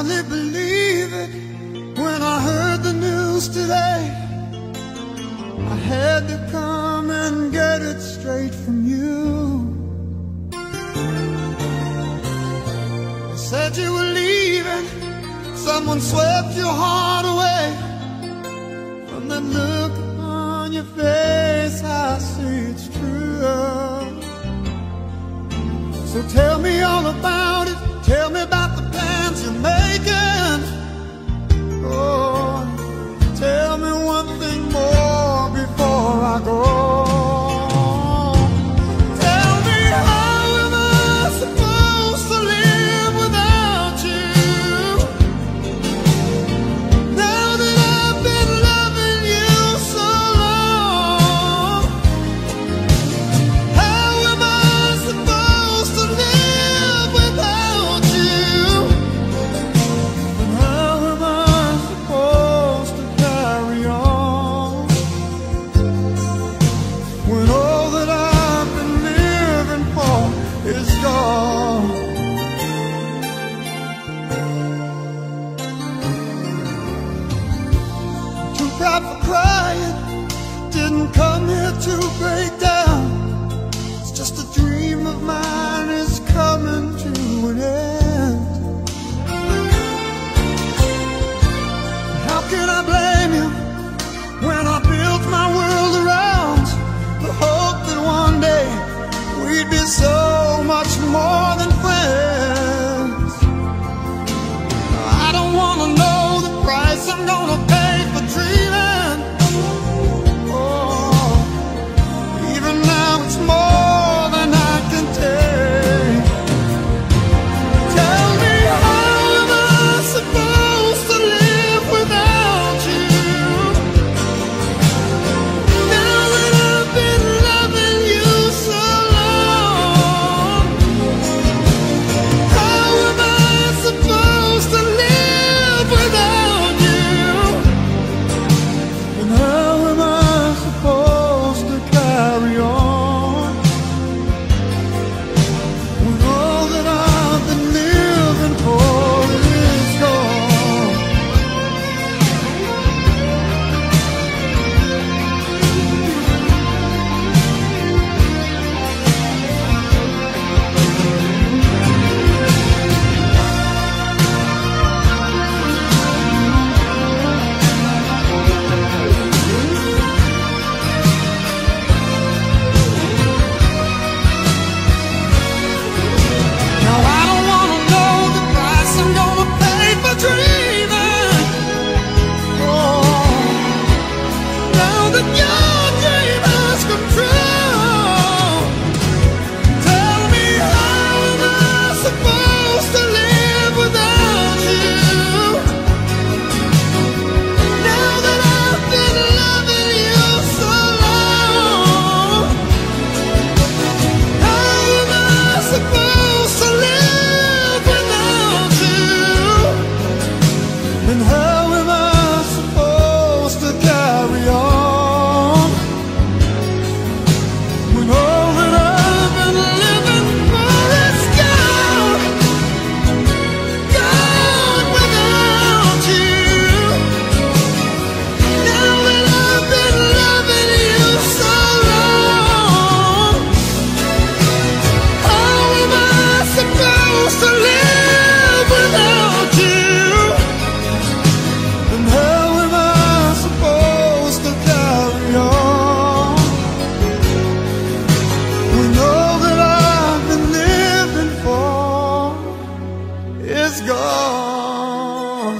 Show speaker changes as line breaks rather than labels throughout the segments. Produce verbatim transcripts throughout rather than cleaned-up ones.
hardly believe it when I heard the news today. I had to come and get it straight from you. You said you were leaving, someone swept your heart away. From that look on your face, I see it's true. So tell me all about it, tell me about the plans you're making. Oh, tell me one thing more before I go. Tell me, how am I supposed to live without you? Now that I've been loving you so long, how am I supposed to live without you? And how am I supposed to carry on when all that I've been living for is gone? Too proud for crying, didn't come here to break down. It's just a dream of mine is coming to an end. How can I blame you when I built my world around the hope that one day we'd be so much more than friends? I don't wanna know the price I'm gonna pay for dreaming. Oh, even now it's more than I can take. Tell me, how am I supposed to live without you? Now that I've been loving you so long, how am I supposed to live without you? And how am I supposed to carry on when all that I've been living for is gone? Now I don't wanna know the price I'm gonna pay for dreaming. Oh, now that your dream has come true, tell me, how am I supposed to live without you? Now that I've been loving you so long, how am I supposed to live without you? And how am I supposed to carry on when all that I've been living for is gone? Gone without you. Now that I've been loving you so long, how am I supposed to live without you? And how am I supposed to carry on when all that I've been living for is gone?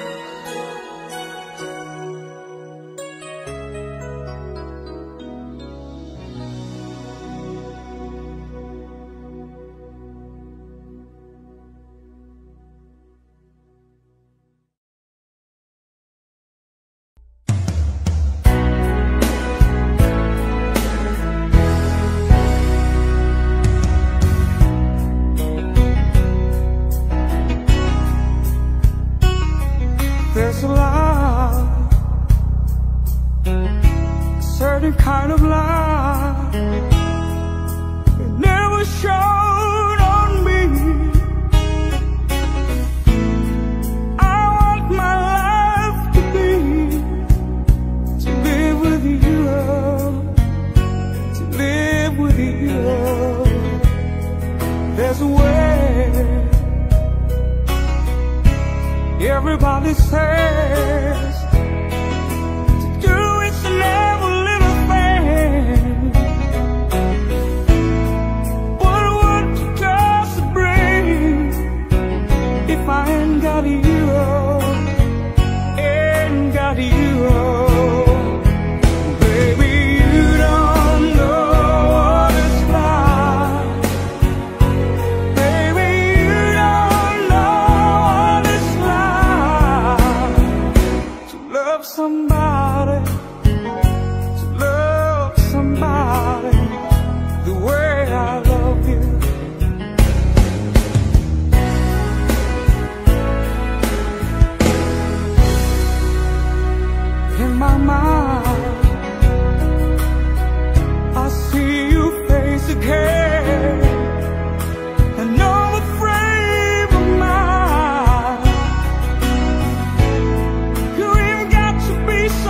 There's a lie, a certain kind of lie, it never showed on me. Everybody says to do is never little thing, but what does it bring if I ain't got you, ain't got you? Baby, you don't know what it's like. Baby, you don't know what it's like to love somebody, to love somebody the way I love you. In my mind, I see your face again, another frame of mind. You ain't got to be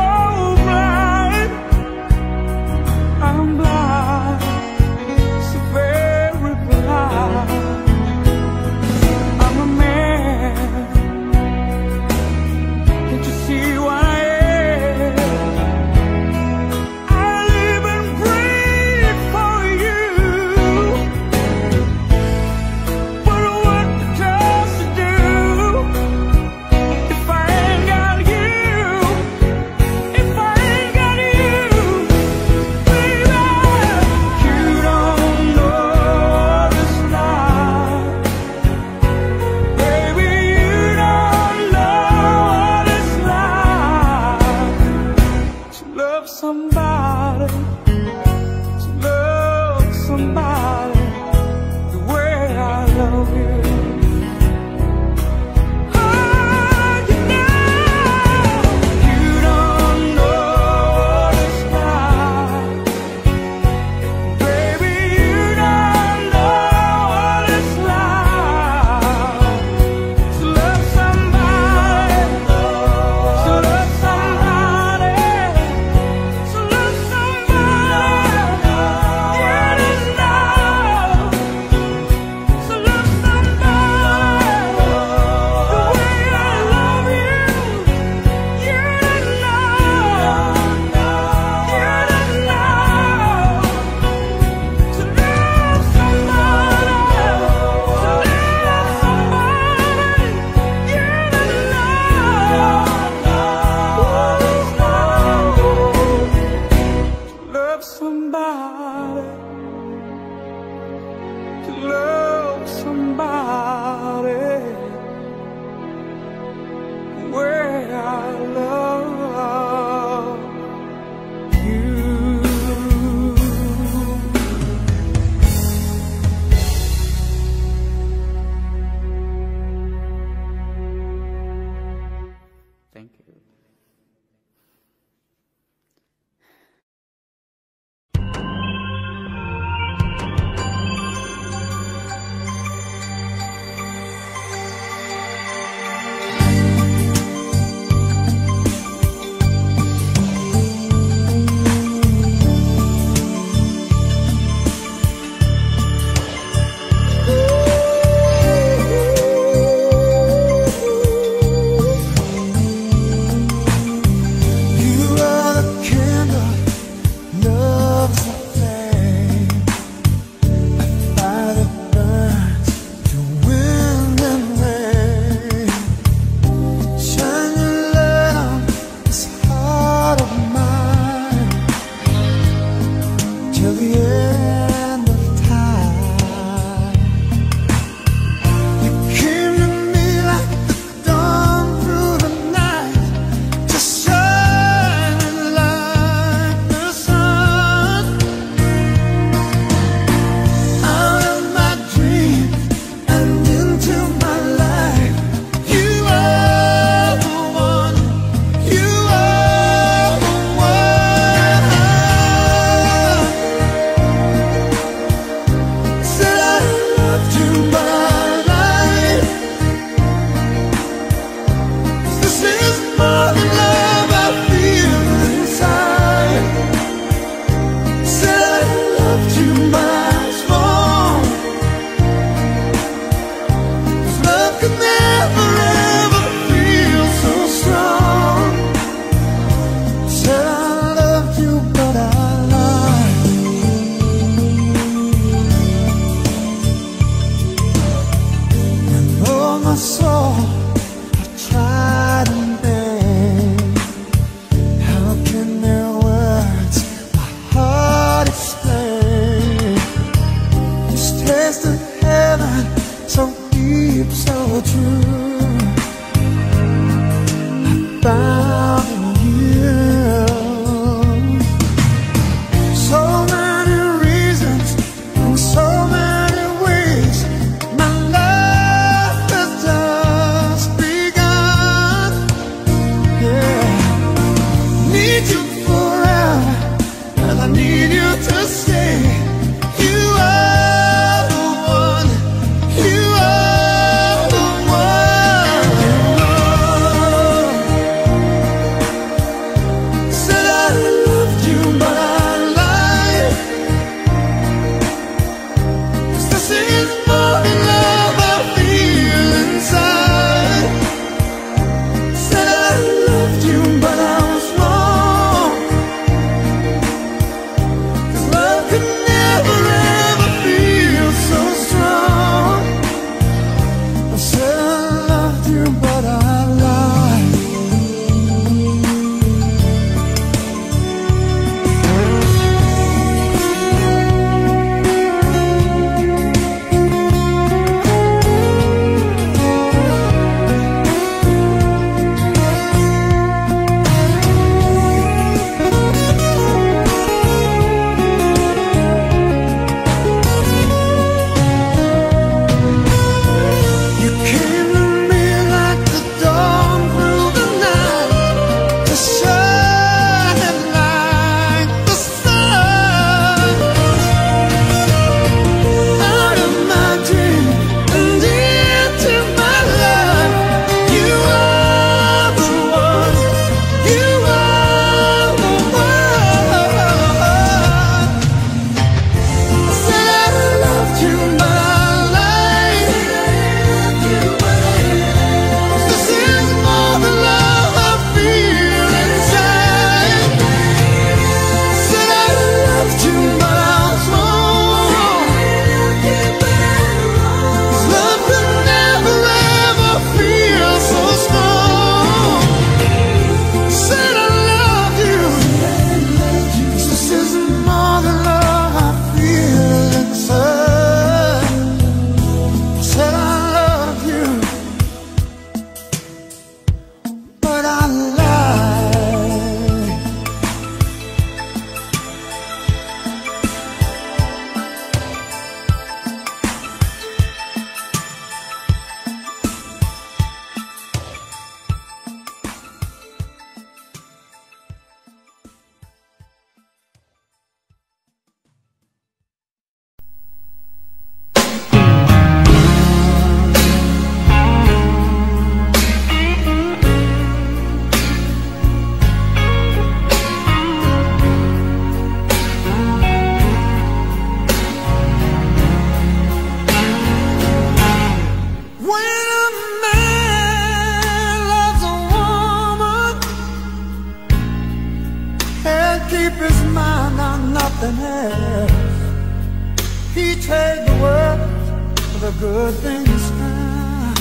good things come.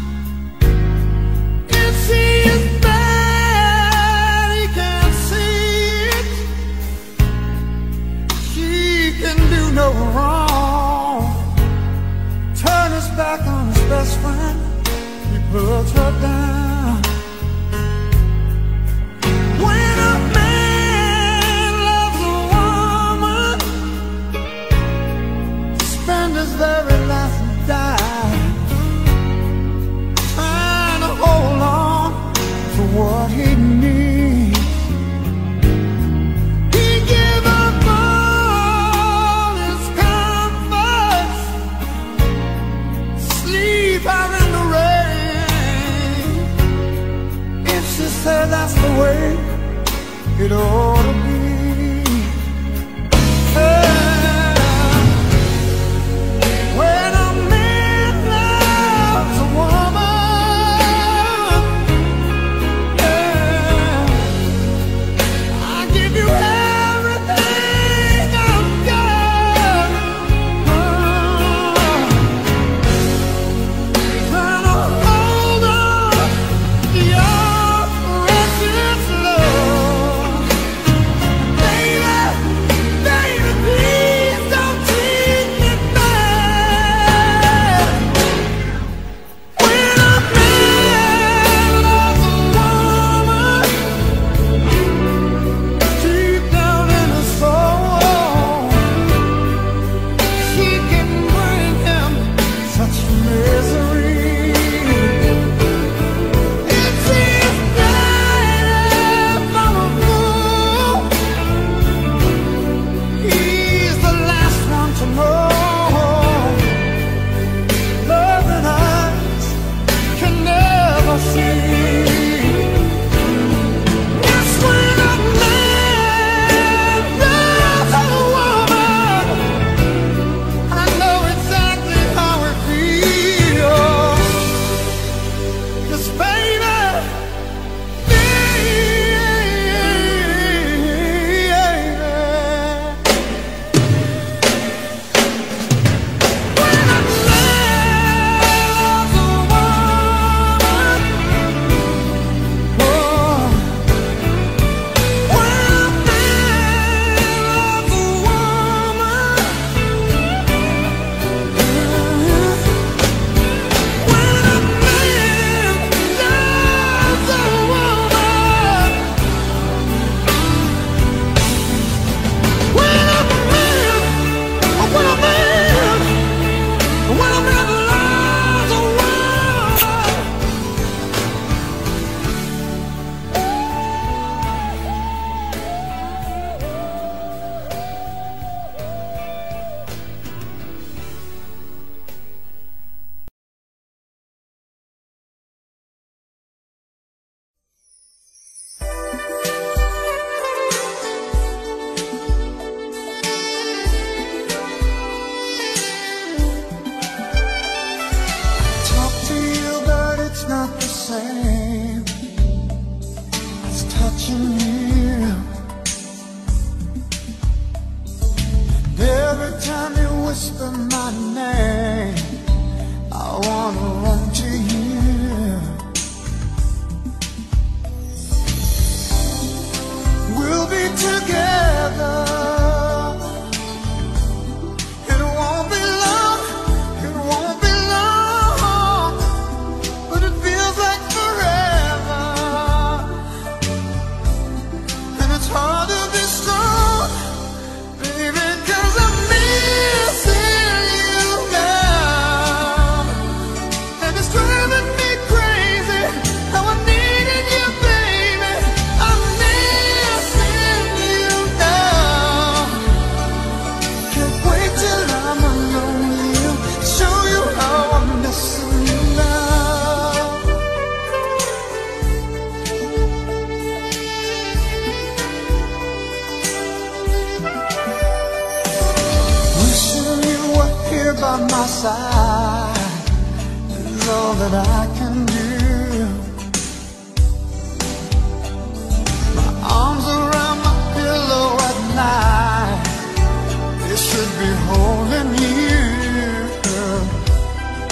If she is bad, he can't see it. She can do no wrong. Turn his back on his best friend, he puts her down. When a man loves a woman, spend his very last dime trying to hold on to what he needs. He give up all his comforts, sleep out in the rain. If she said that's the way it ought to be, yeah. When a man loves a woman, yeah, I give you everything I've got. Oh, trying to hold on to your precious love. Baby, baby, please don't treat me bad. When a man loves a woman, deep down in her soul, she can bring him such misery. It seems that I'm a fool. He's the last one to know. Love and eyes can never see. Yes, when a man loves a woman, I know exactly how it feels. 'Cause baby, when a man loves a woman, oh, when a man loves a woman, when a man loves a woman, when a man, when a man, when a man loves a woman. Talk to you, but it's not the same as touching you. And every time you whisper my name, I wanna run to you. We'll be together. It won't be long, it won't be long, but it feels like forever. And it's hard to be strong, baby, 'cause I'm missing you now. And it's driving me crazy how I needed you, baby. I'm missing you now. Can't wait till I'm alone with you, show you how I'm missing you now. Wishing you were here by my side is all that I can do. My arms around my pillow at night, they should be holding you.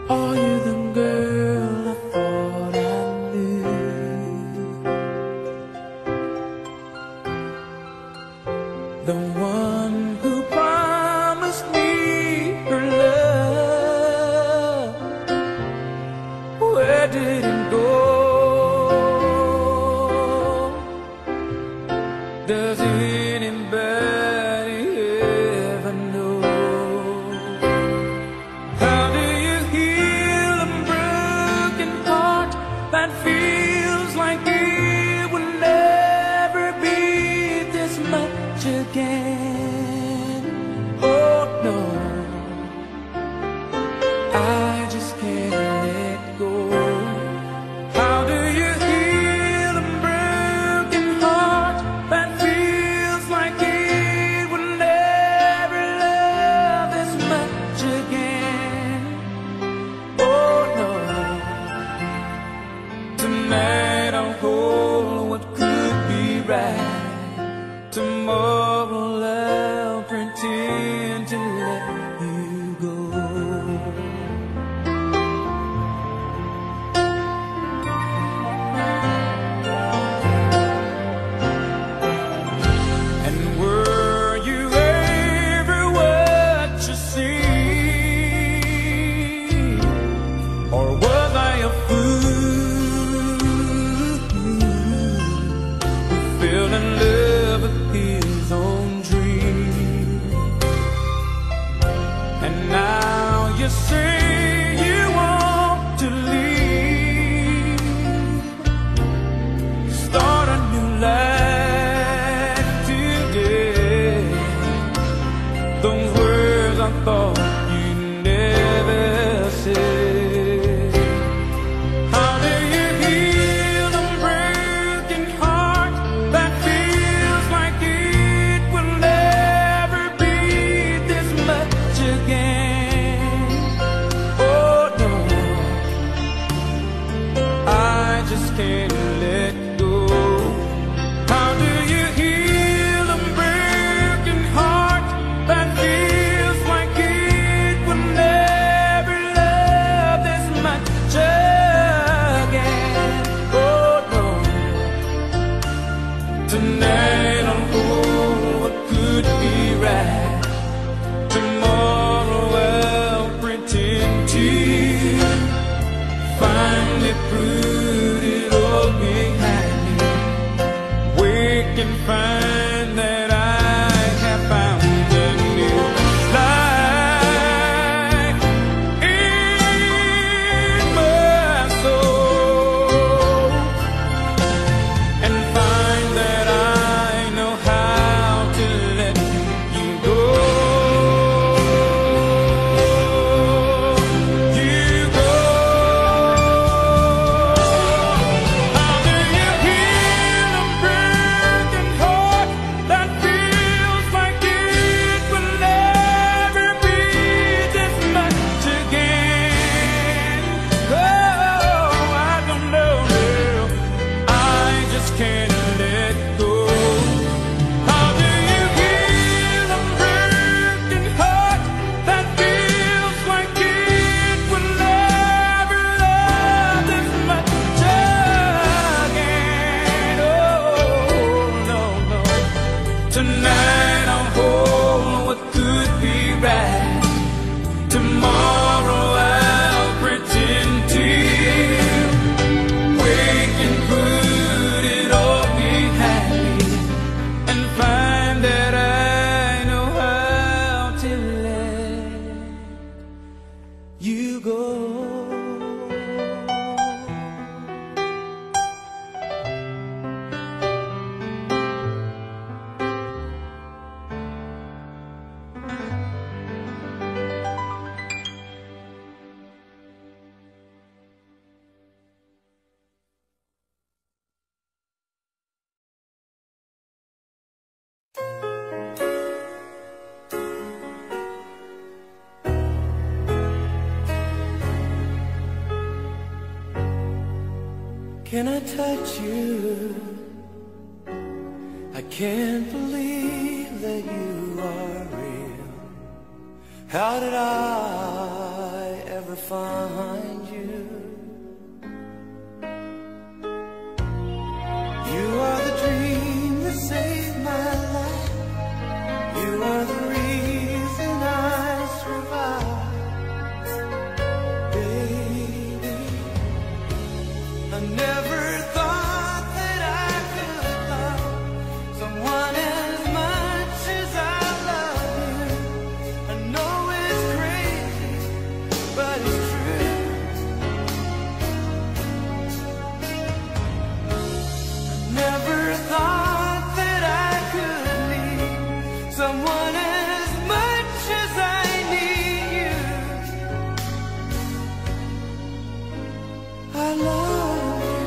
Are you the girl I thought I knew? The one who promised me her love? Where did it go? Does anybody ever know? How do you heal a broken heart that feels like it will never be this much again? Oh no, I just can't let go. How do you heal a broken heart that feels like it will never love this much again? Oh no, tonight I'll hold what could be right. Tomorrow I'll pretend to let you go. And were you ever what you see? Or was I a fool who fell in love with his own dream? And now you say you want to leave, start a new life today. Those words I thought you'd never say. How do you heal a broken heart that feels like it will never be this much again? Oh no, I just can't let go. How do you heal a broken heart that feels like it will never love this much again? Oh no, tonight I'll hold what could be right. Tomorrow I'll pretend to finally put it all behind me. Wake and find that I have found a new life in my soul, and find that I know how to let you go. You go. How do you heal a broken heart that feels like it will never be this much again? Oh, I don't know, girl, I just can't let go. How do you heal a broken heart that feels like it will never love this much again? Oh no, no, tonight I'll hold what could be right. Tomorrow I'll pretend to wake and put it all behind me, and find that I know how to let you go. Can I touch you? I can't believe that you are real. How did I ever
find you. You are the dream that saved my life. You are the reason I survive. Baby, I never thought that I could love someone as much as I love you. I know it's crazy, but it's true. I never thought that I could need someone as much as I need you. I love you.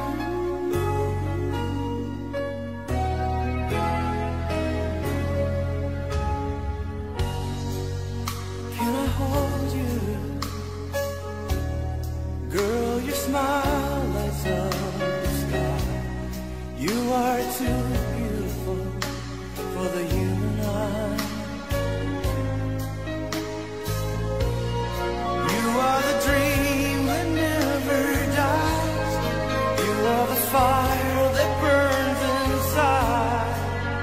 Can I hold you? Girl, your smile lights up the sky. You are too beautiful for the human eye. You are the dream that never dies. You are the fire that burns inside.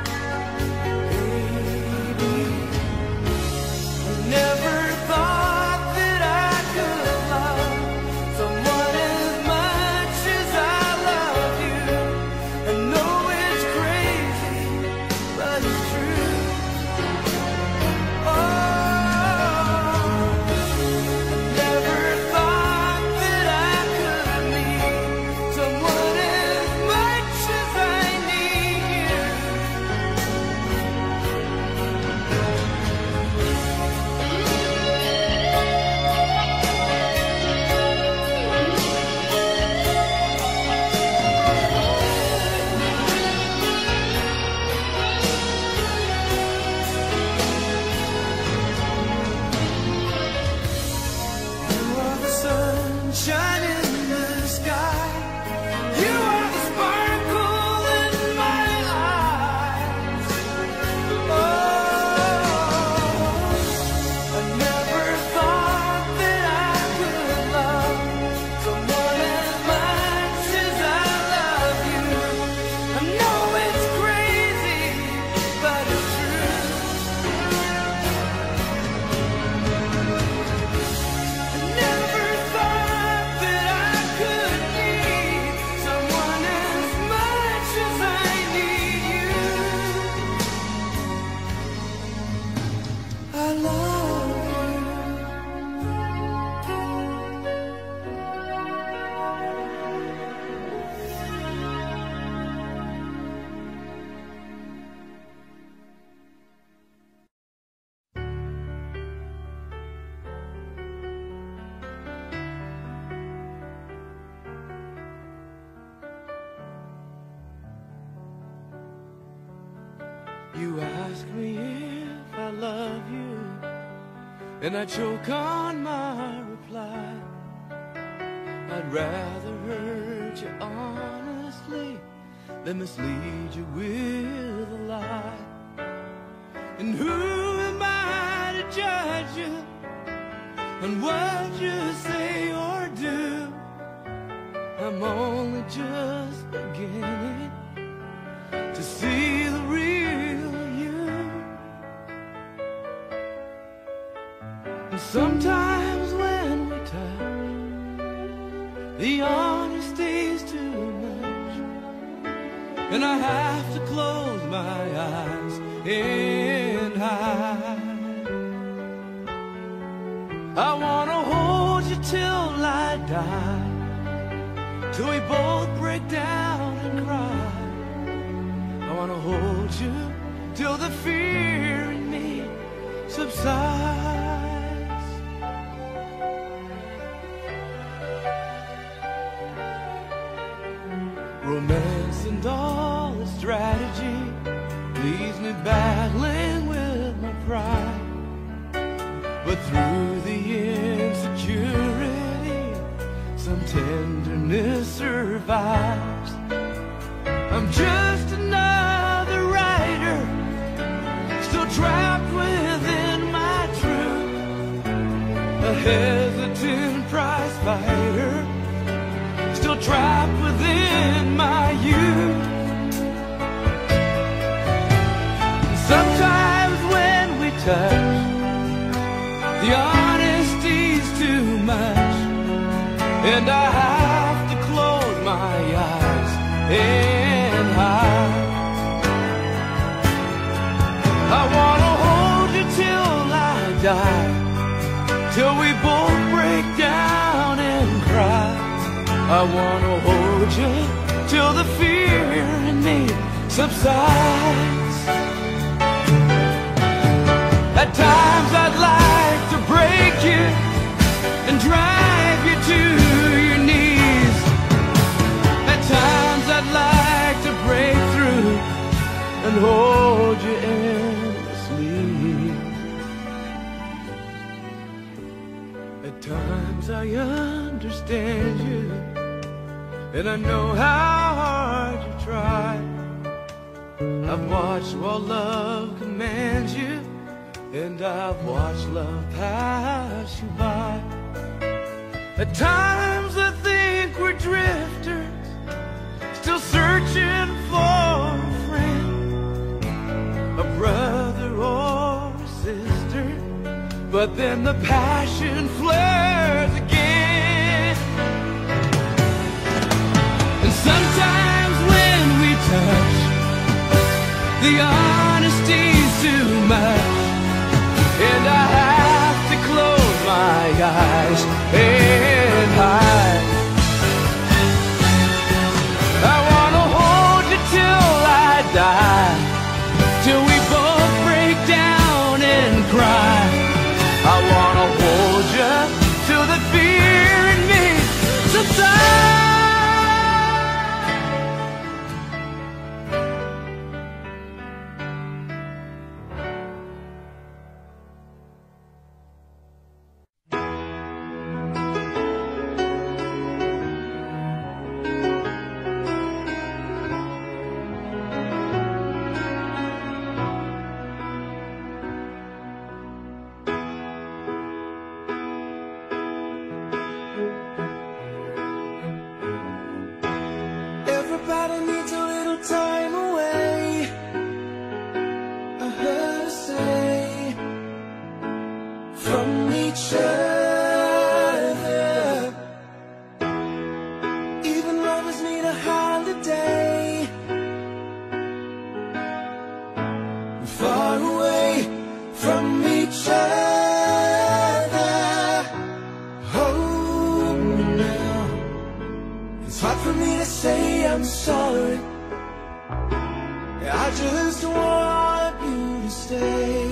Baby, I never thought that I could love someone as much as I love you. I know it's crazy, but it's true. Oh, I never thought that I could need someone as much as I need you. You are the sunshine in the sky. You are the sparkle in my eyes. Oh, I never thought that I could love someone as much as I love you. I know it's crazy, but it's true. I never thought that I could need someone as much as I need you. I love you. You ask me if I love you, and I choke on my reply. I'd rather hurt you honestly than mislead you with a lie. And who am I to judge you on what you say or do? I'm only just beginning to see the real you. And sometimes when we touch, the honesty's too much, and I have to close my eyes and hide. I wanna hold you till I die, till we both break down and cry. I wanna hold you till the fear in me subsides. Romance and all the strategy leaves me battling with my pride. But through the insecurity, some tenderness survives. I'm just another writer, still trapped within my truth, a hesitant and I have to close my eyes and hide. I wanna hold you till I die, till we both break down and cry. I wanna hold you till the fear in me subsides. At times I'd like to break you and drive you to your knees. At times I'd like to break through and hold you endlessly. At times I understand you, and I know how hard you try. I've watched while love commands you, and I've watched love pass you by. At times I think we're drifters, still searching for a friend, a brother or a sister. But then the passion flares again. And sometimes when we touch, the honesty's too much, and I have to close my eyes and hide. I wanna hold you till I die, till we both break down and cry. I wanna hold you till the fear in me subsides.
Everybody needs a little time away, I heard her say, from each other. Even lovers need a holiday, far away from each other. Hold me now, it's hard for me to say I'm sorry. I just want you to stay.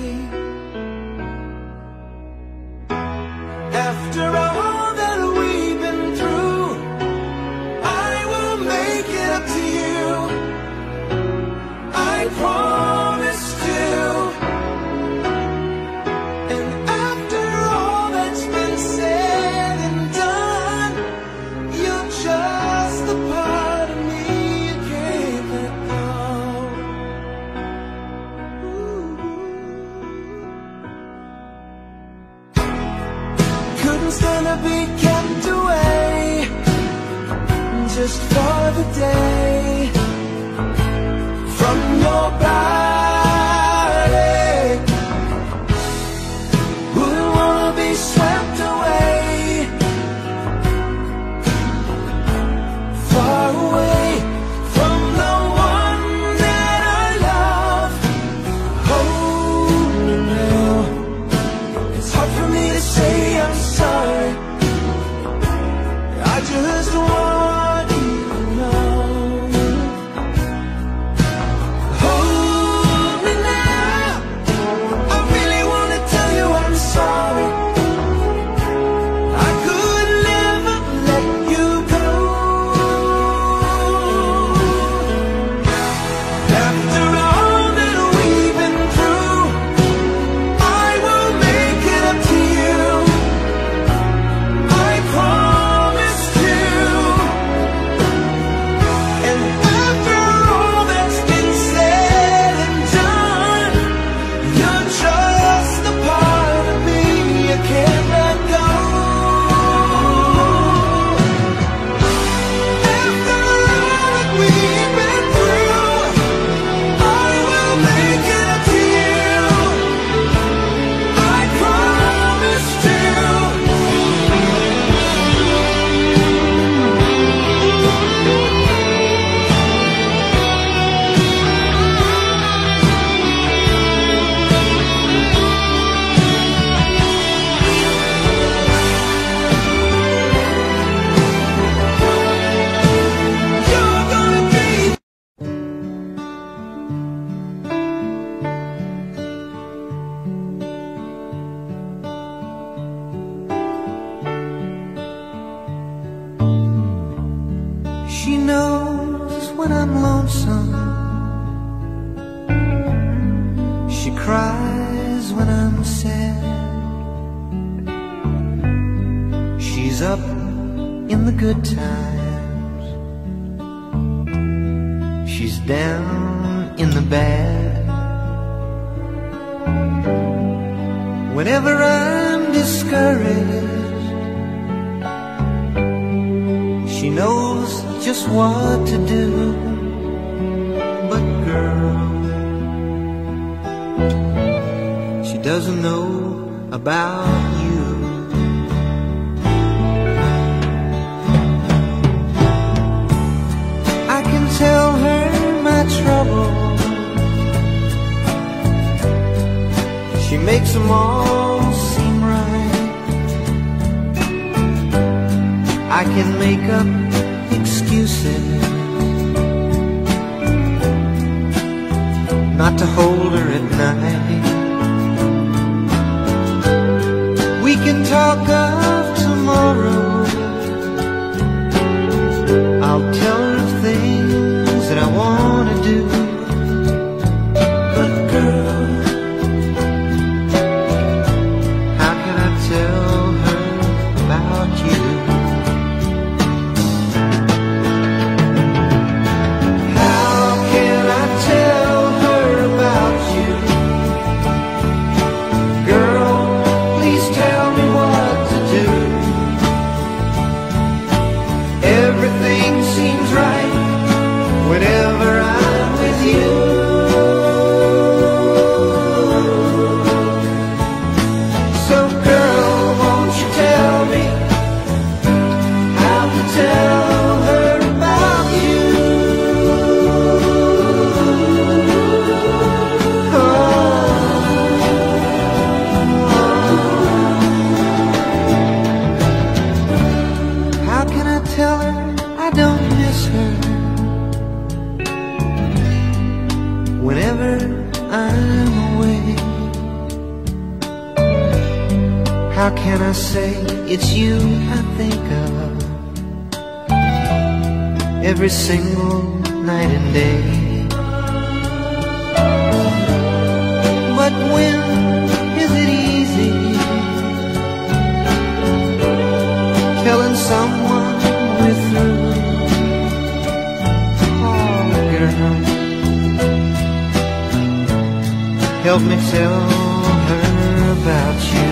After all that we've been through, I will make it up to you, I promise to. And after all that's been said and done, you're just the part of me you can't let go. Ooh. Couldn't stand to be kept away just for the day from your body. Wouldn't wanna be swept away, far away from the one that I love. Hold me now, it's hard for me to say I'm sorry. I just want you to know.
She knows when I'm lonesome. She cries when I'm sad. She's up in the good times. She's down in the bad. Whenever I'm discouraged, she knows just what to do. But girl, she doesn't know about you. I can tell her my trouble. She makes them all seem right. I can make up excuses not to hold her at night. We can talk of tomorrow. I'll tell her things that I want to do. But girl, how can I tell her about you? How can I tell her about you? Girl, please tell me what to do. Everything seems right whenever I'm with you. So girl, won't you tell me how to tell her about you? How can I tell her I don't miss her whenever I'm away? How can I say it's you I think of every single night and day? But when is it easy telling someone we're through? Oh, girl, help me tell her about you.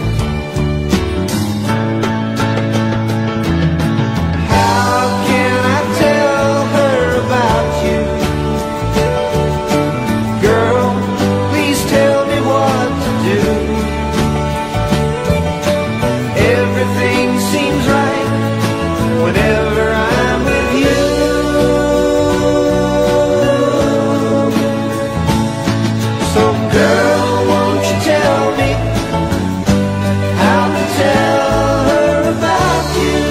How can I tell her about you? Girl, please tell me what to do. Everything seems right whenever I'm with you. So girl, won't you tell me how to tell her about you?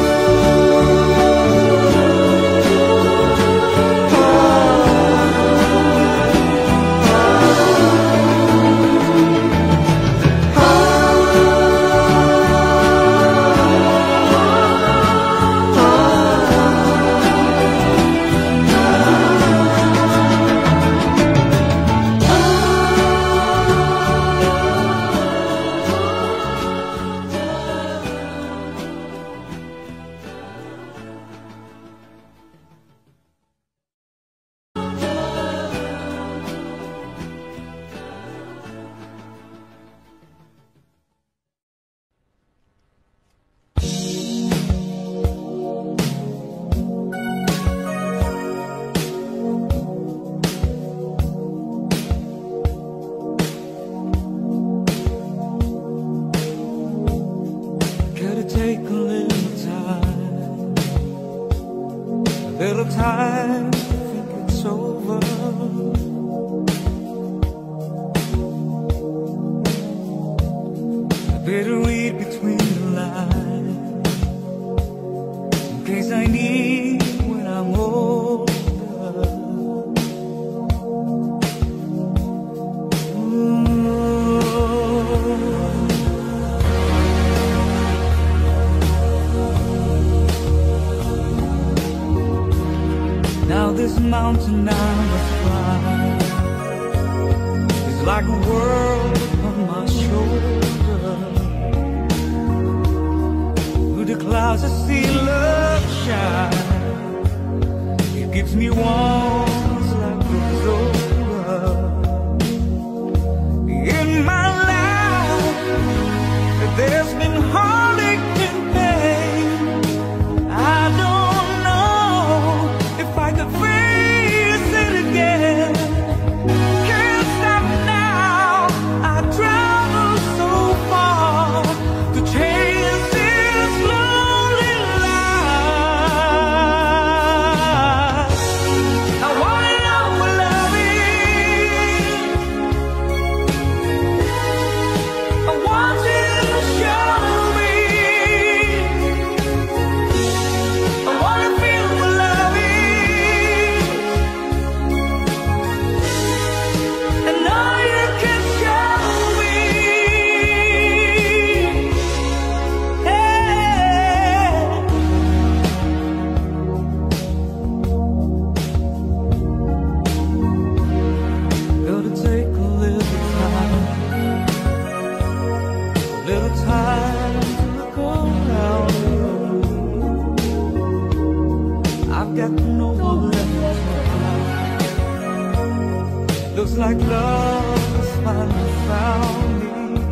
Gotta take a little time, a little time to think it's over. I better read between the lines in case I need when I'm older.
this mountain I must climb is like a world upon my shoulder. Through the clouds I see love shine. It gives me warmth like goes over. In my life there's been heartache and pain. I don't know if I could face it again. Can't stop now. I travel so far to chase this lonely life. I wanna know what love is. I want you to show me. I wanna feel what love is. And all you can show me. Hey. Gotta take a little time, a little time to look around me. I've got no one left to hide. Looks like love has finally found me.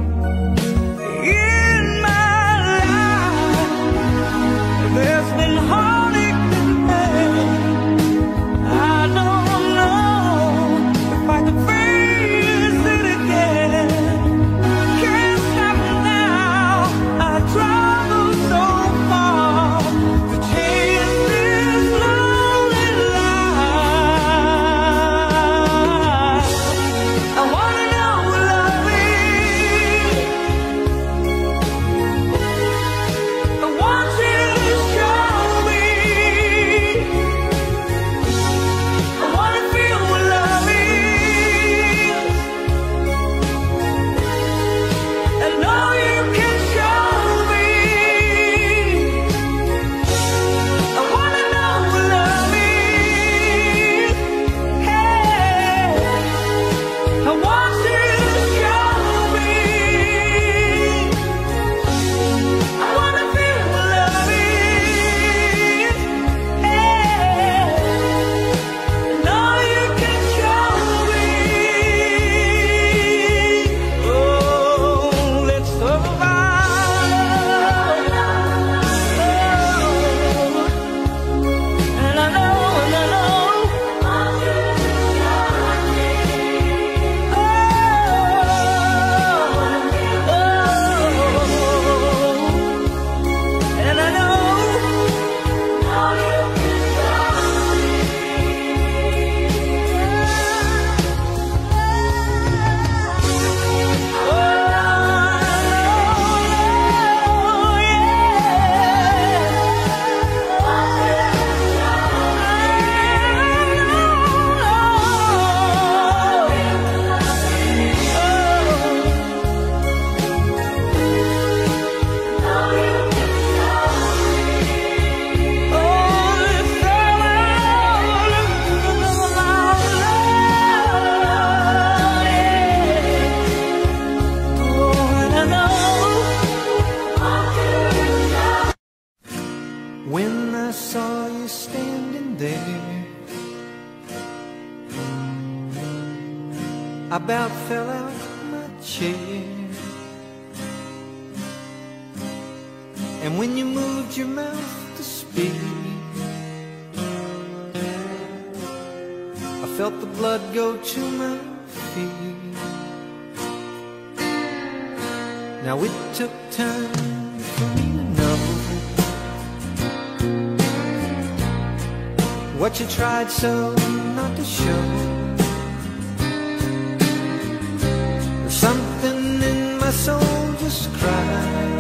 In my life there's been heartache and pain. I don't know if I can face it again. Can't stop now. I travel so far to chase this lonely life. I wanna know what love is. I want you to show me. I wanna feel what love is. And all you can show me. I wanna know what love is. Hey, I want you to show me. I wanna feel what love is. Hey, and all you can show me. Oh, let's talk about love. And I know, and I know. And I know. When I saw you standing there, I about fell out my chair. And when you moved your mouth to speak, I felt the blood go to my feet. Now it took time for me to know what you tried so not to show. There's something in my soul just cried.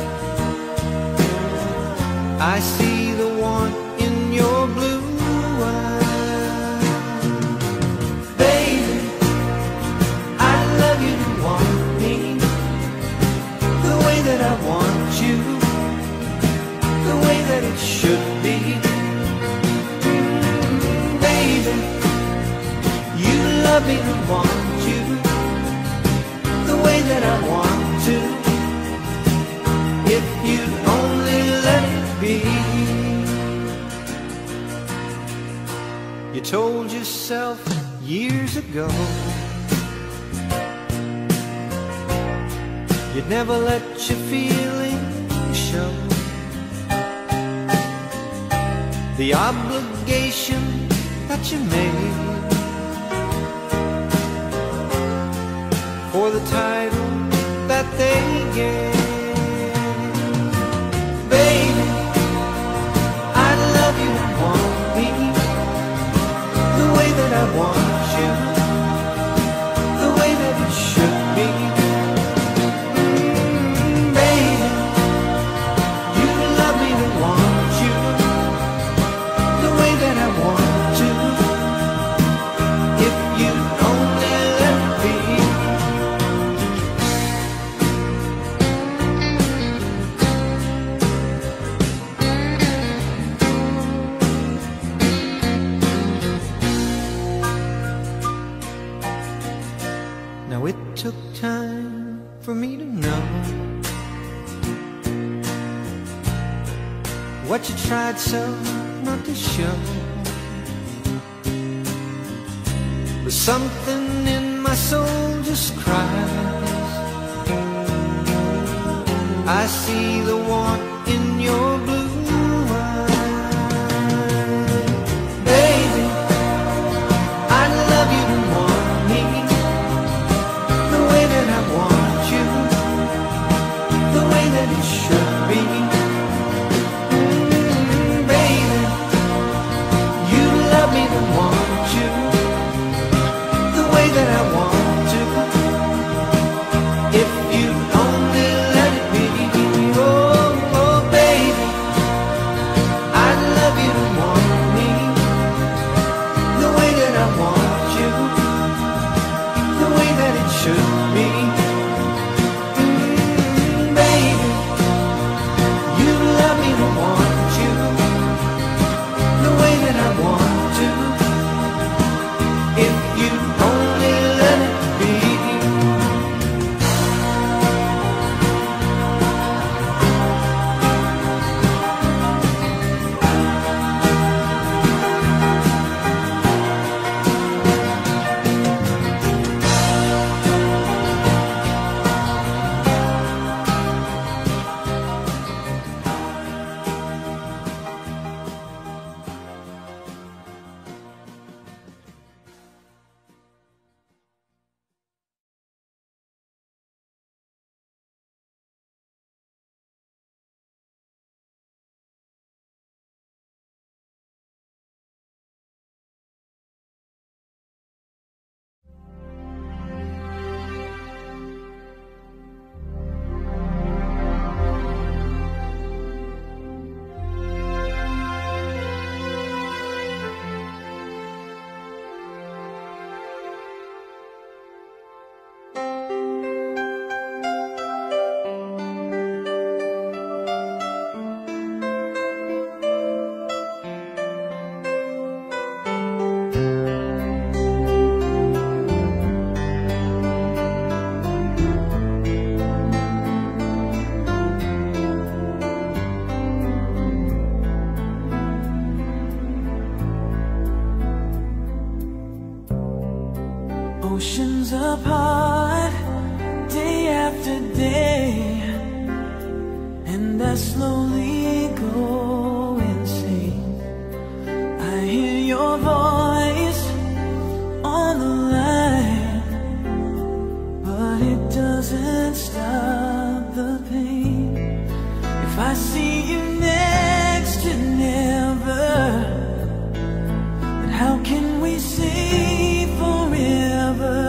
I see the want in your blue eyes. Baby, I love you to want me the way that I want you, the way that it should be. Baby,
love me to want you the way that I want to, if you'd only let it be. You told yourself years ago you'd never let your feelings show. The obligation that you made for the title that they gave. Baby, I love you and want me the way that I want you, the way that it should be. Mm, baby, you love me to want you the way that I want to, if you only let it be. Now it took time for me to know what you tried so not to show. But something in my soul just cries. I see the want in your blue eyes. Baby, I love you to want me the way that I want you, the way that it should be. Mm, baby, you love me to want you the way that I want to, if you only let it be. Oh, oh baby, I love you to want me the way that I want you, the way that it should be. Mm, baby, you love me to want you the way that I want to, if you only let it be.
Oceans apart, day after day, and I slowly go insane. I hear your voice on the line, but it doesn't stop the pain. If I see you next to never, then how can we say forever?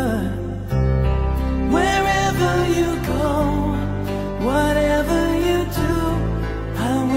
Wherever you go, whatever you do, I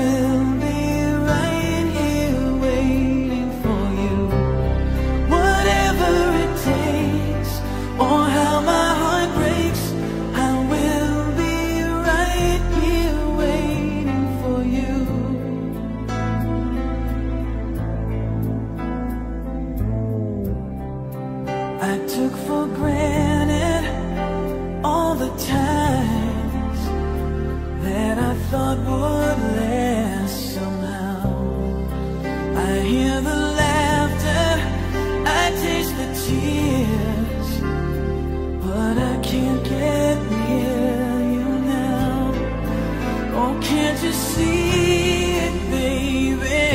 for granted all the times that I thought would last somehow. I hear the laughter, I taste the tears, but I can't get near you now. Oh, can't you see it, baby?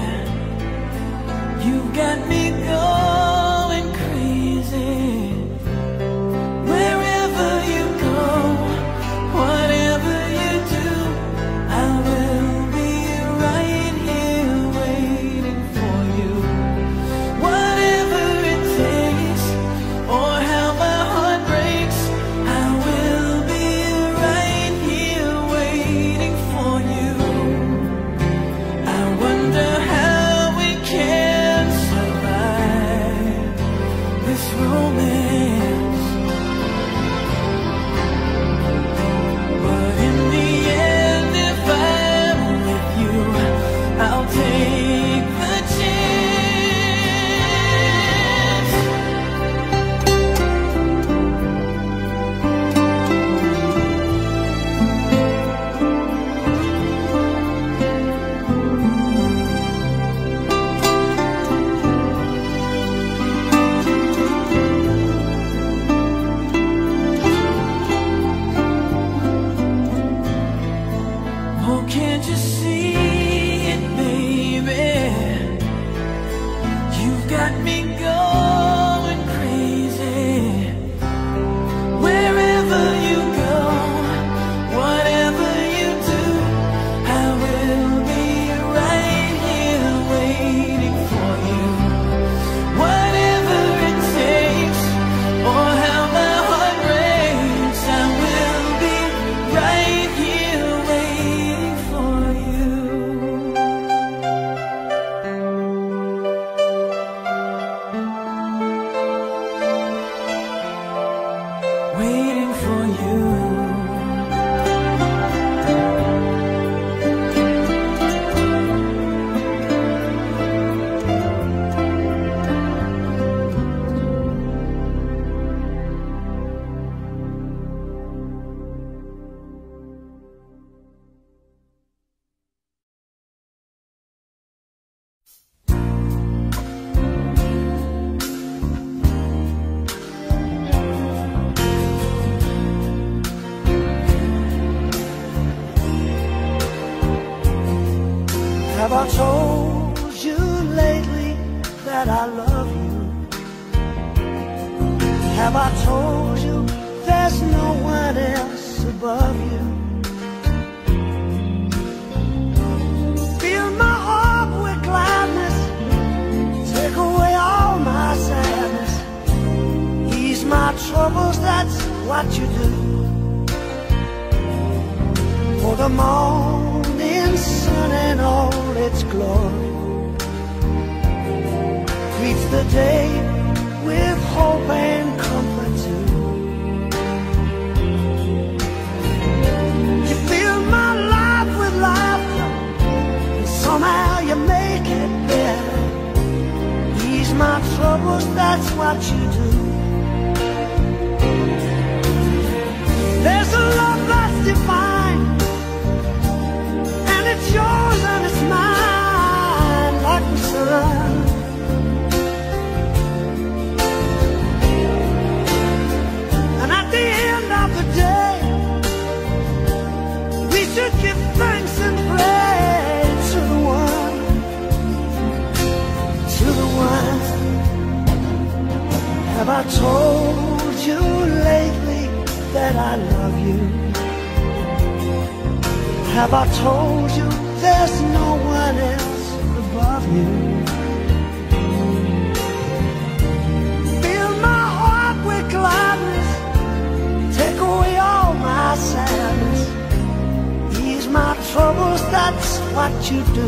You've got me going crazy. Wherever you go, whatever you do, I will be right here waiting for you. Whatever it takes, or how my heart breaks, I will be right here waiting for you. I wonder how we can survive this romance, but in the end, if I'm with you, I'll take the chance. Oh, can't you see it, baby? You've got me going crazy. Wherever you go, whatever you do, I will be right here waiting for you. Whatever it takes, or how my heart breaks, I will be right here waiting for you. Waiting for you.
Have I told you lately that I love you? Have I told you there's no one else above you? Fill my heart with gladness, take away all my sadness, ease my troubles, that's what you do. For the morning sun and all its glory greets the day with hope and comfort too. You fill my life with laughter, and somehow you make it better. Ease my troubles, that's what you do. There's a love that's divine, and it's yours and it's mine, like the sun. And at the end of the day, we should give thanks and praise to the one, to the one. Have I told you lately that I love you? Have I told you there's no one else above you? Fill my heart with gladness, take away all my sadness, ease my troubles, that's what you do.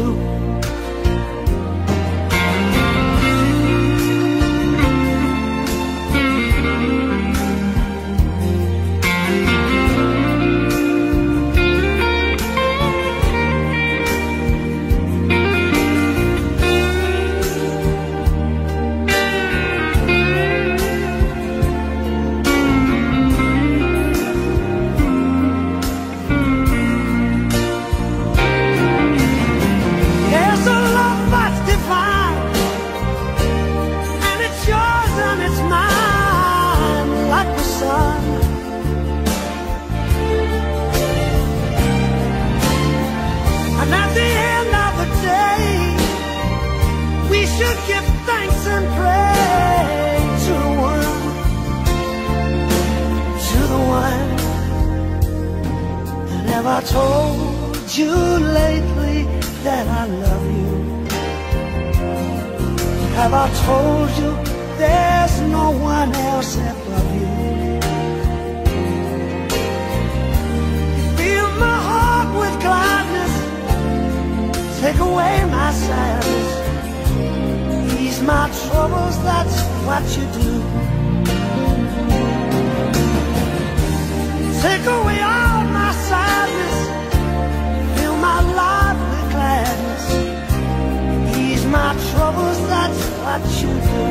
should give thanks and praise to the one, to the one that have I told you lately that I love you? Have I told you there's no one else above you? You fill my heart with gladness, take away my sadness, ease my troubles, that's what you do. Take away all my sadness, fill my life with gladness, ease my troubles, that's what you do.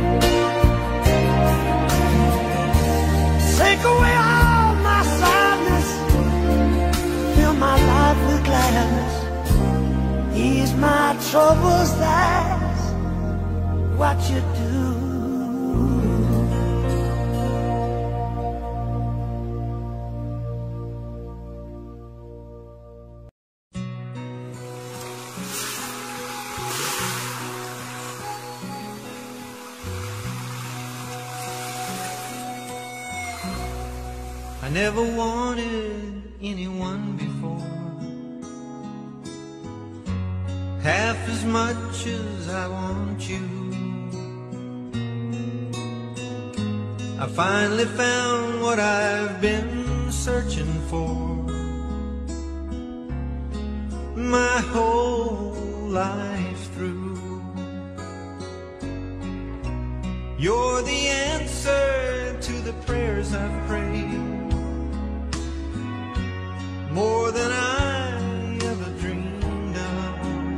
Take away all my sadness, fill my life with gladness, ease my troubles, that's what you do.
I never wanted anyone before, half as much as I want you. I finally found what I've been searching for my whole life through. You're the answer to the prayers I've prayed, more than I ever dreamed of.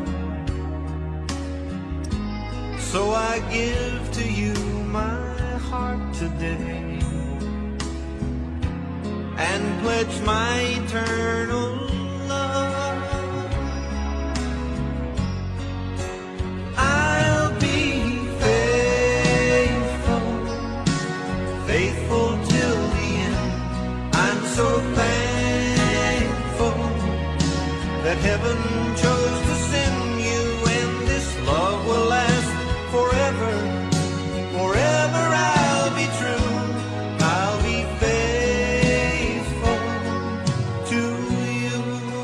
So I give to you my heart today and pledge my eternal love. I'll be faithful, faithful till the end. I'm so thankful that heaven chose to send you, and this love will last forever. Forever I'll be true, I'll be faithful to you.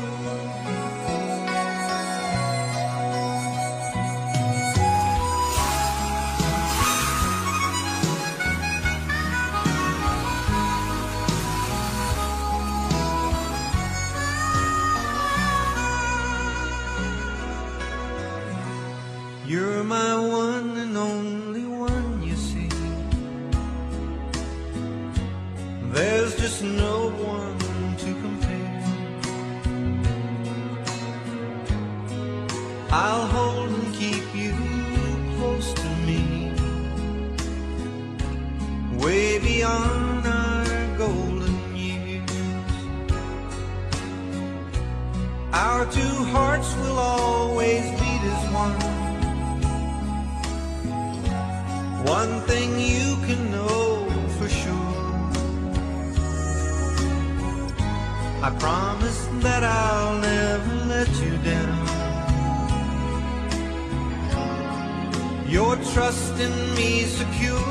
You're my one and only one, you see. There's just no one to compare. I'll hold and keep you close to me, way beyond our golden years. Our two hearts will always beat as one. One thing you can know for sure, I promise that I'll never let you down. Your trust in me secure,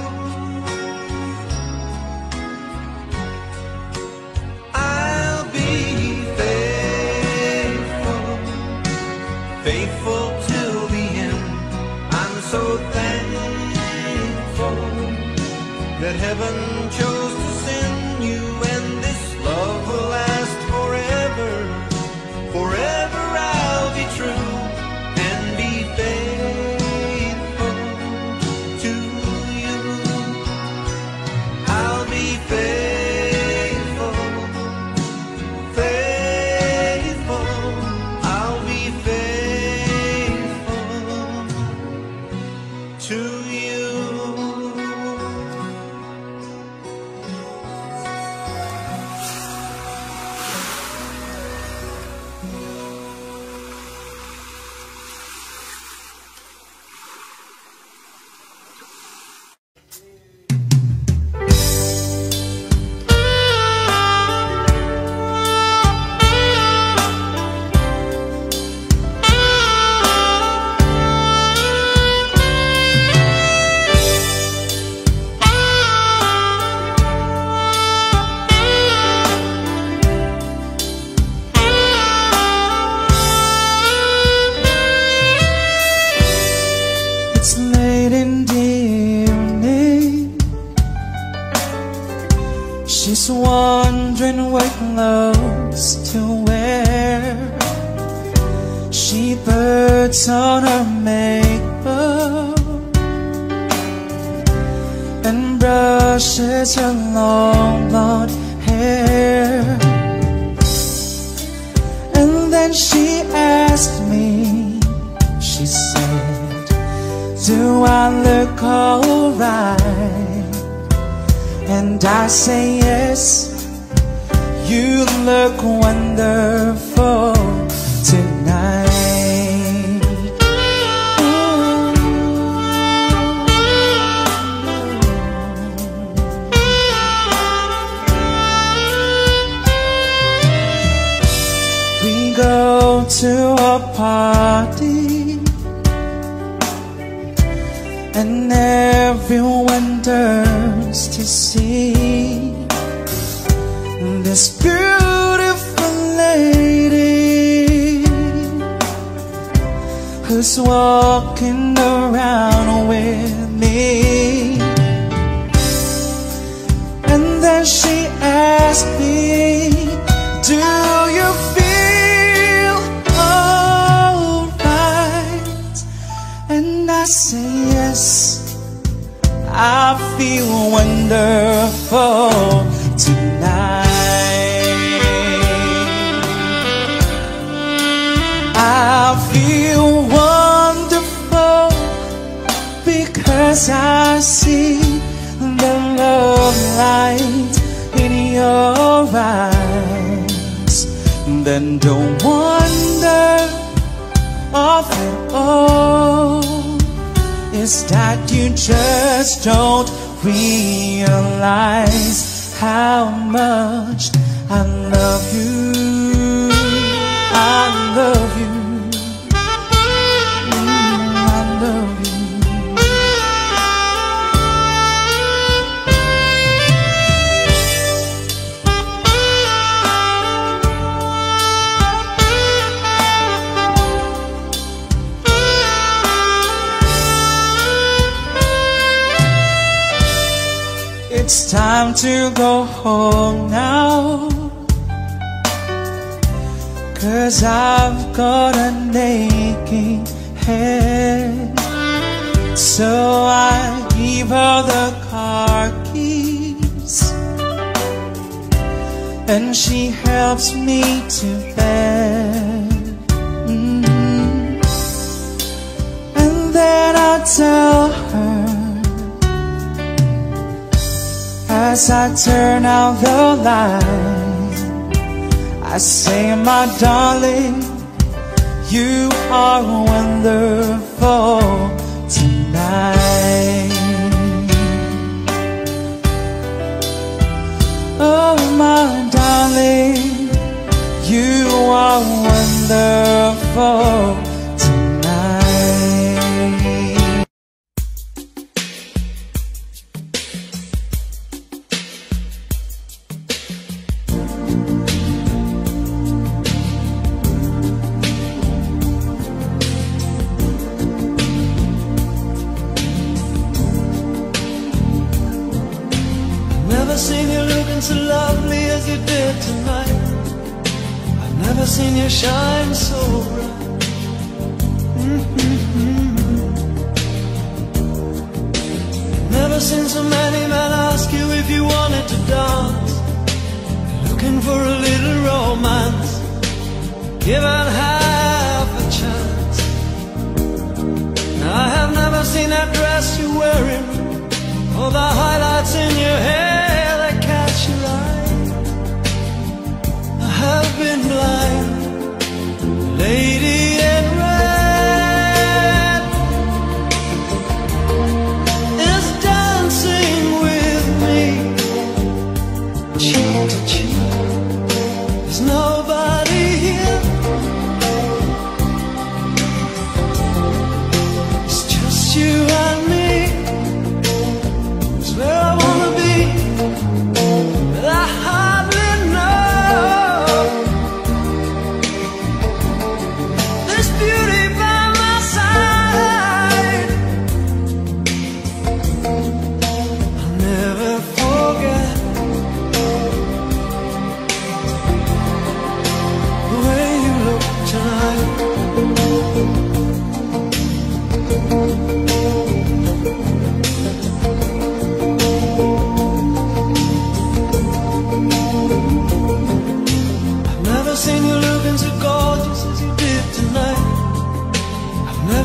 I'll be faithful, faithful till the end. I'm so thankful that heaven chose to send you, and this love will last forever. Forever I'll be true and be faithful to you. I'll be faithful, faithful, I'll be faithful to you.
was wondering what clothes to wear. She puts on her makeup and brushes her long blonde hair. And then she asked me, she said, do I look alright? And I say yes, you look wonderful tonight. We go to a party and everyone turns to see this beautiful lady who's walking around with me. And then she asked me, do you feel alright? And I say yes, I feel wonderful tonight. I feel wonderful because I see the love light in your eyes. Then don't wonder of it all is that you just don't realize how much I love you. I love you. Mm, I love you. It's time to go home now, 'cause I've got an aching head. So I give her the car keys and she helps me to bed. Mm-hmm. And then I tell her, as I turn out the light, I say, my darling, you are wonderful tonight. Oh, my darling, you are wonderful tonight.
Never seen you looking so lovely as you did tonight. I've never seen you shine so bright. Mm-hmm. Never seen so many men ask you if you wanted to dance. Looking for a little romance, given half a chance. Now I have never seen that dress you're wearing, or the highlights in your hair that catch your eye. I have been blind, lady in red is dancing with me, cheek to cheek. There's nobody here, it's just you and me. Where I wanna be, but I hardly know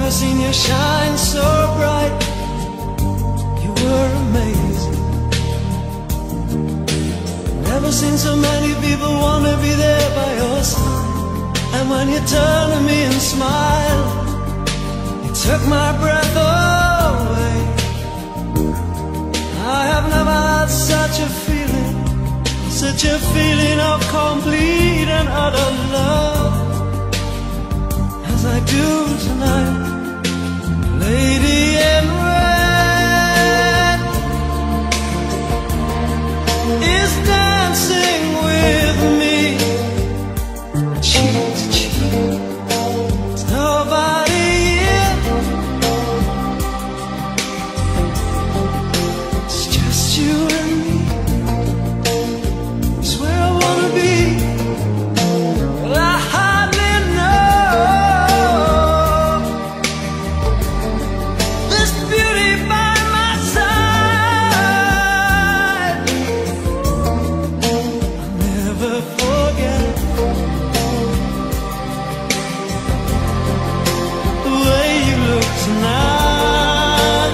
never seen you shine so bright. You were amazing. Never seen so many people want to be there by your side. And when you turned to me and smiled, it took my breath away. I have never had such a feeling, such a feeling of complete and utter love as I do tonight. Lady in red is dancing with me, cheek to cheek. There's nobody here, it's just you and me. It's where I wanna be. Well, I hardly know this beauty by my side. I'll never forget the way you look tonight.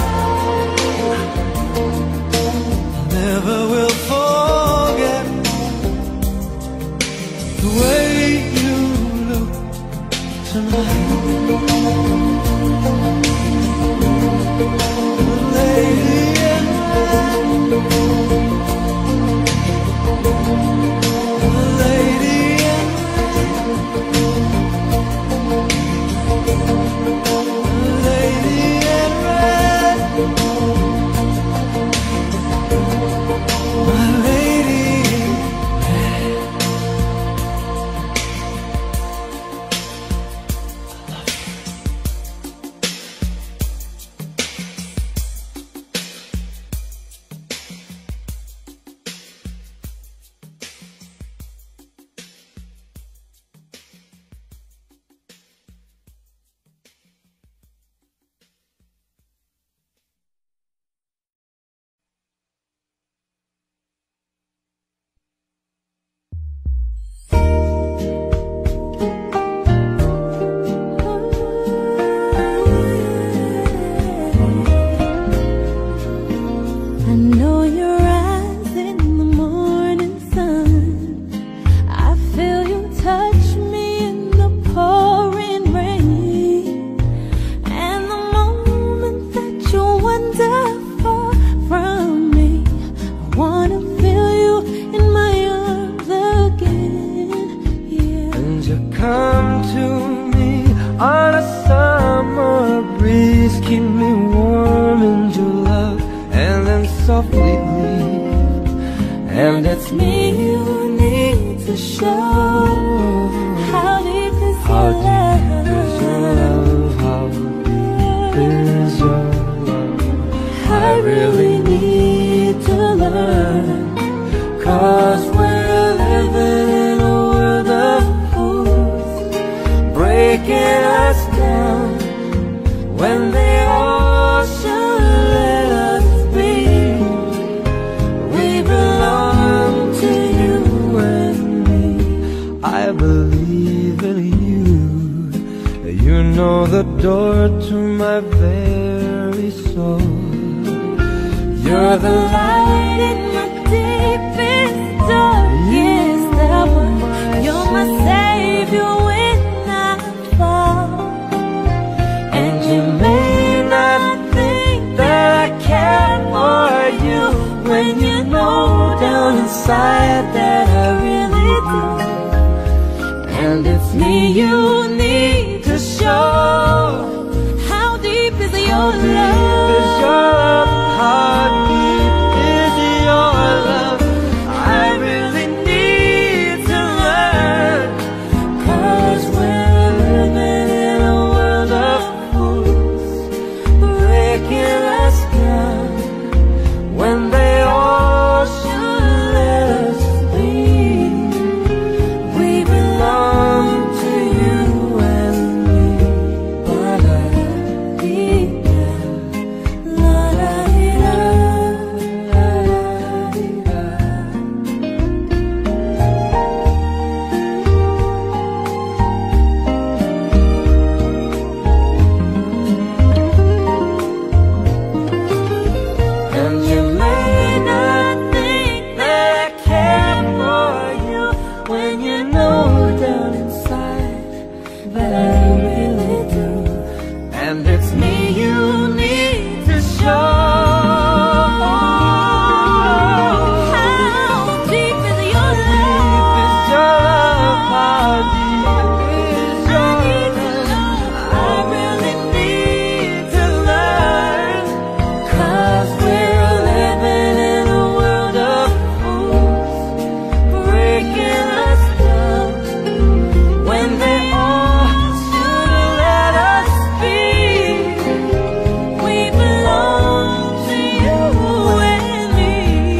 I never will forget the way you look tonight. Lady in red, lady in red, lady in red, my lady in red.
I know your eyes in the morning sun. I feel you touch me in the pouring rain. And the moment that you wander far from me, I wanna feel you in my arms again. Yeah.
And you come to me on a summer breeze, keep me warm in your love, and then softly leave. And it's me you need to show. How deep is
How
your
deep is your love? How deep is your love?
I really need to learn, 'cause we're living in a world of fools, breaking us down when they all should let us be. We belong to you and me. I believe in you. You know the door to my very soul. You're the light in my deepest, darkest hour. You're my savior when I fall. And you may not think that I care for you, when you know down inside that I really do. And it's me you need to show. How deep is your love? Is your love? How deep is your love? I really need to learn, 'cause we're living in a world of fools, breaking us down when they all should let us be. We belong to you
and it's me you need to show. How deep is your love? How deep is your love? I really need to learn, 'cause we're living in a world of fools, breaking us down when they all should let us be. We belong to you and me.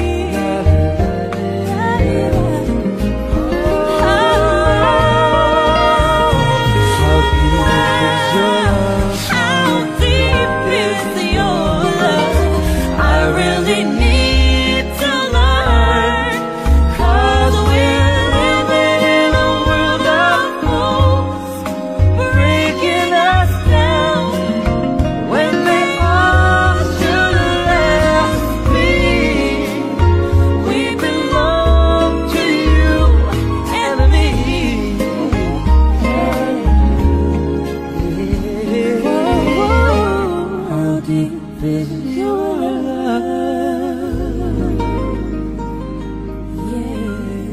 How deep is your love? I really need to learn, 'cause we're living in a world of fools, breaking us down when they all should let us be. We belong to you and me. How deep is your love? Yeah.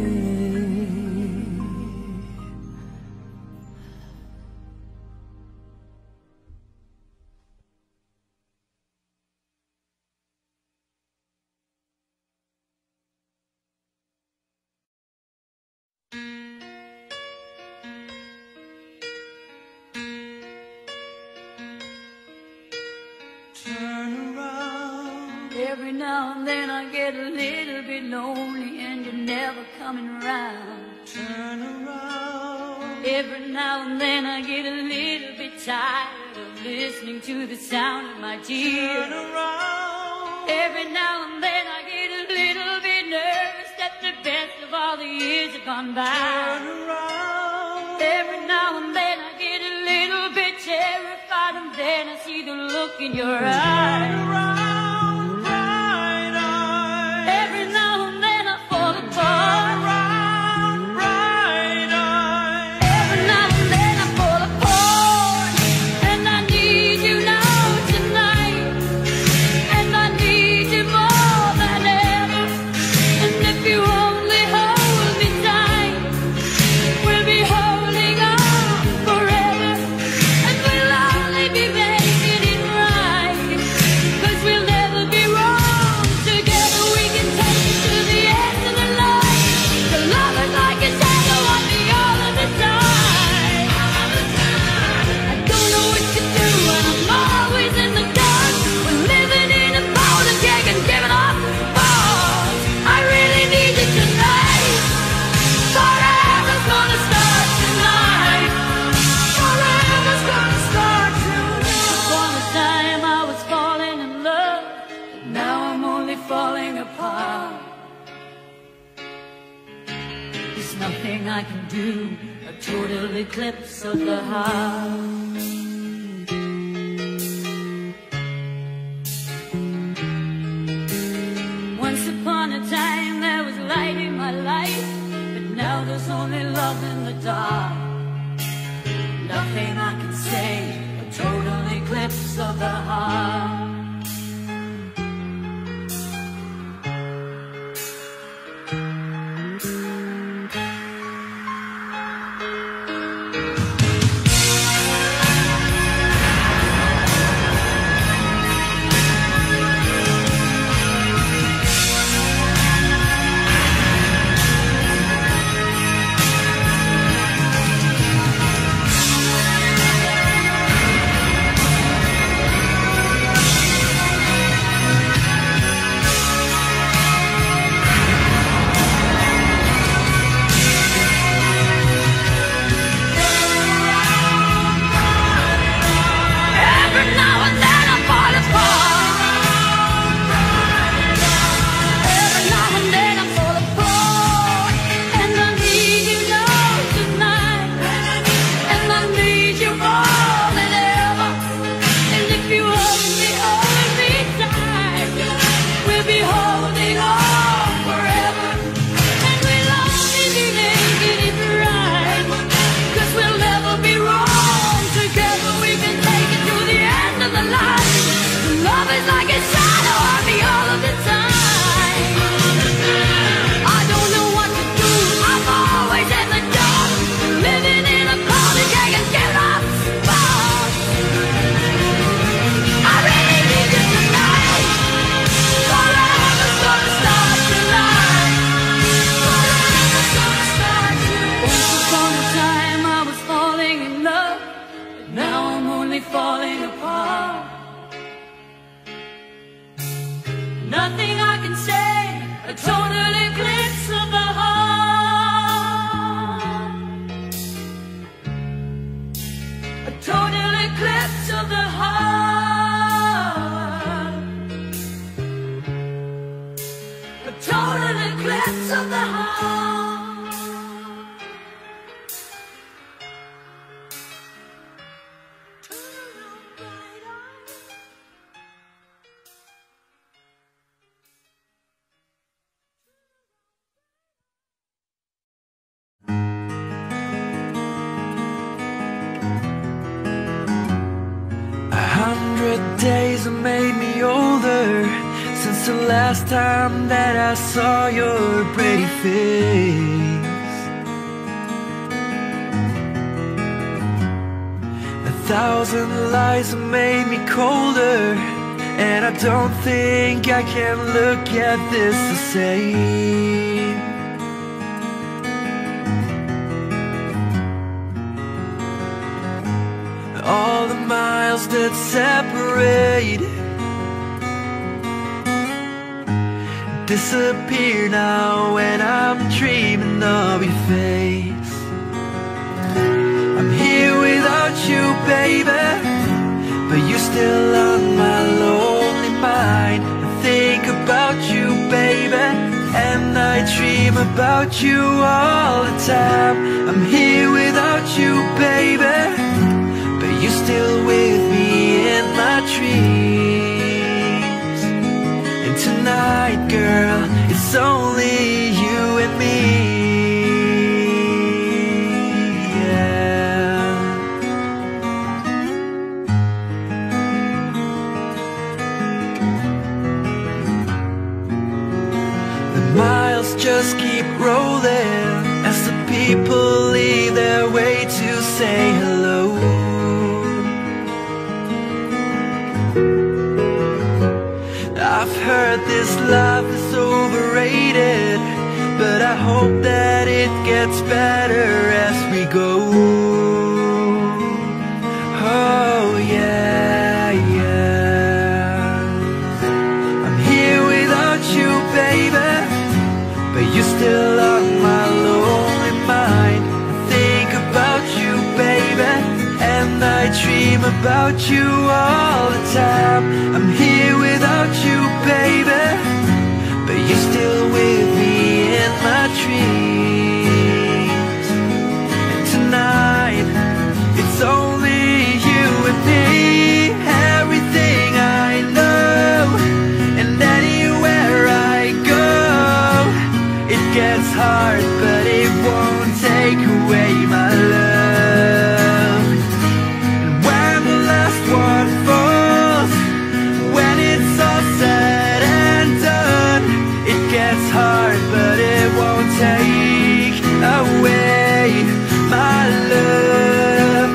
Turn around.
Every now and then I get a little bit lonely and you're never coming around.
Turn around.
Every now and then I get a little bit tired of listening to the sound of my
Turn
tears.
around.
Every now and then I get a little bit nervous that the best of all the years have gone
Turn
by.
around.
Every now and then I get a little bit terrified, and then I see the look in your eyes.
Around, bright eyes.
Every now and then I fall apart.
Around, bright eyes.
Every now and then I fall apart, and I need you now tonight, and I need you more than ever. And if you only hold me tight, we'll be holding on forever, and we'll only be making it right, 'cause we'll never be wrong. Together we can take it to the end of the line. The love is like a shadow on me all of the time. I don't know what to do, and I'm always in the dark. We're living in a powder keg and giving up balls. I really need you tonight. Forever's gonna start tonight. Forever's gonna start tonight. Upon a time I was falling in love, but now I'm only falling apart. There's nothing I can do, a total eclipse of the heart. Once upon a time there was light in my life, but now there's only love in the dark. Nothing I can say, a total eclipse of the heart. nothing I can say. A total eclipse of the heart. A total eclipse of the heart. A total eclipse of the heart.
A hundred days have made me older since the last time that I saw your pretty face. A thousand lies have made me colder, and I don't think I can look at this the same. All the miles that separate disappear now when I'm dreaming of your face. I'm here without you, baby, but you're still on my lonely mind. I think about you, baby, and I dream about you all the time. I'm here without you, baby, but you're still with me in my dreams. And tonight, girl, it's only you and me. Yeah. The miles just keep rolling as the people leave their way to say hello. I've heard this life is overrated, but I hope that it gets better as we go. Oh yeah, yeah. I'm here without you, baby, but you're still on my lonely mind. I think about you, baby, and I dream about you all the time. I'm here without you, baby, but you're still with me in my dreams. And tonight, it's only you and me. Everything I know, and anywhere I go, it gets hard, but it won't take away my love. And when the last one falls, when it's all said and done, it gets hard, but it won't take away my love.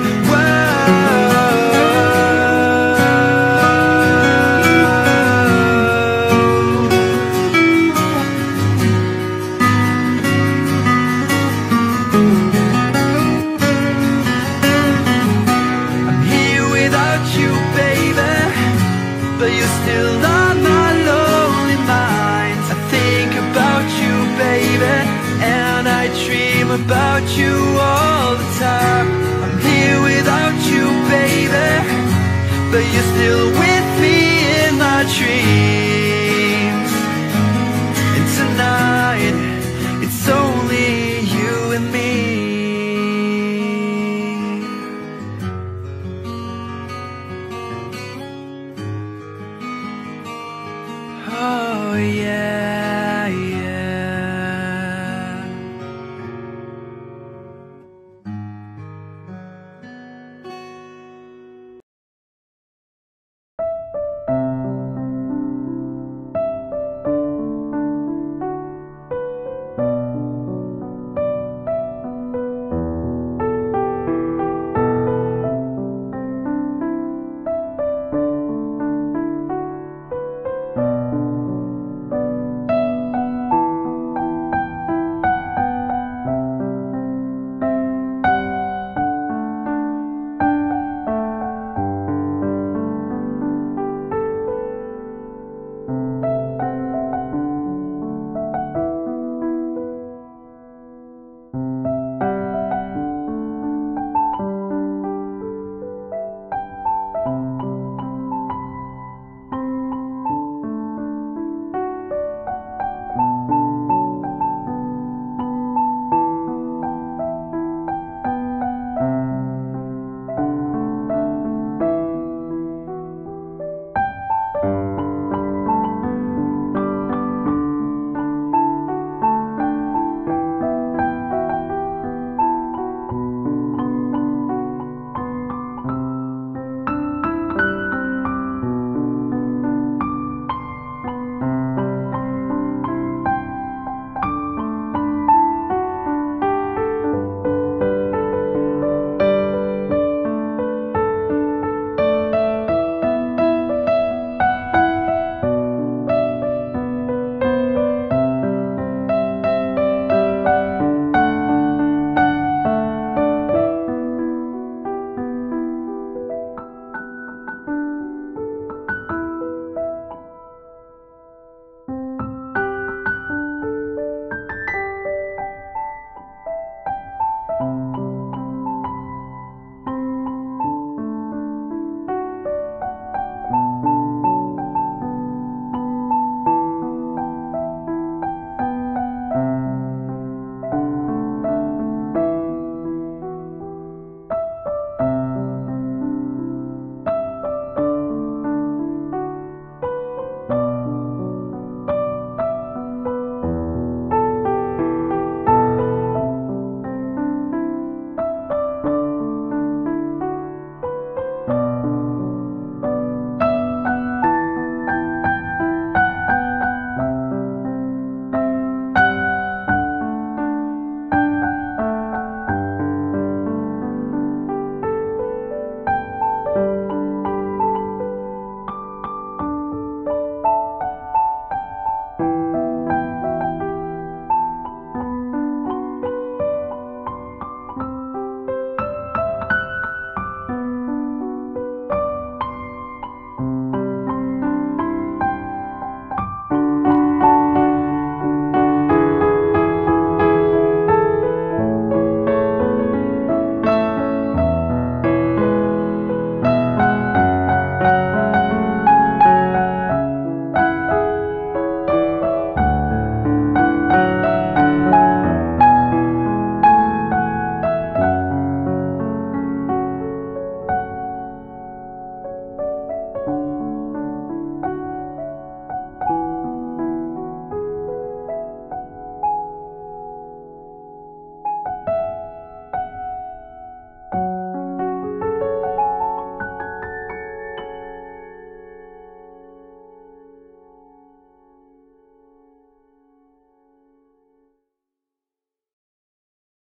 I'm here without you, baby, but you're still on my lonely mind. I think about you, baby, and I dream about you all the time. I'm here without you, baby, but you're still with me in my dreams. And tonight, it's only you and me. Oh yeah.